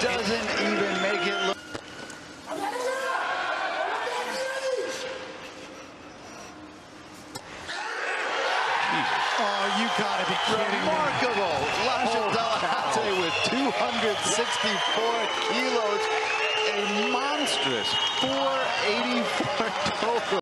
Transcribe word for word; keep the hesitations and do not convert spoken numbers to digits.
doesn't even make it look. Oh, you gotta be kidding Remarkable. me. Lasha Oh, Delahunty with two hundred sixty-four kilos. A monstrous four eighty-four total.